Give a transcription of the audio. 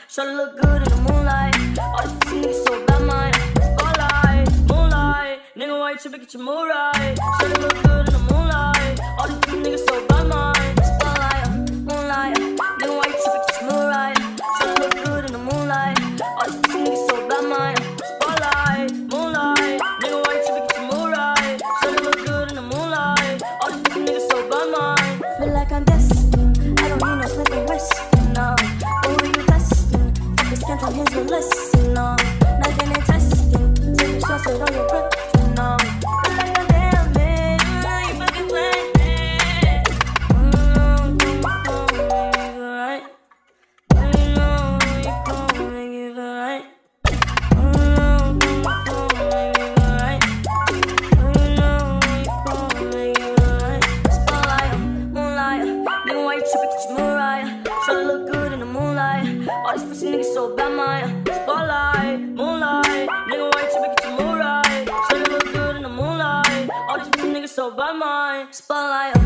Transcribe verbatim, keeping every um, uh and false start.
Shawty look good in the moonlight. All these pussy niggas so bad, mine. Spotlight, moonlight. Nigga, why you trippin', get your mood right. Shawty look good in the moonlight. All these pussy niggas so bad, mine. Spotlight, moonlight. Nigga, why you trippin', get your mood right. Shawty look good in the moonlight. All these pussy niggas so bad, mine. Spotlight, moonlight. Nigga, why you trippin', get your mood right. Shawty look good in the moonlight. All these pussy niggas so bad, mine. Feel like I'm destined. I don't need no Smith and Wesson, no. But who you testing? Fuck this can't tell his listen, no. Nothing in testing. Take a shot, sit on your breath, no. Feel like I'm damn it. You fucking playing it. Mm, don't make it right. You know you gon' make it right. Mm, don't make it right. You know you gon' make it right. Spotlight, moonlight. Nigga, why you trippin', get your mood right. Shawty look good in the moonlight. All these pussy niggas so bad, mine. Spotlight, moonlight. Nigga, why you trippin', get your mood right. Shawty look good in the moonlight. All these pussy niggas so bad, mine. Spotlight.